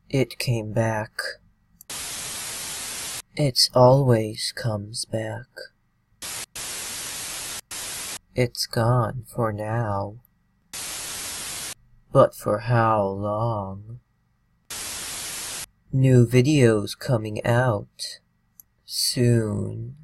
It came back. It always comes back. It's gone for now. But for how long? New videos coming out soon.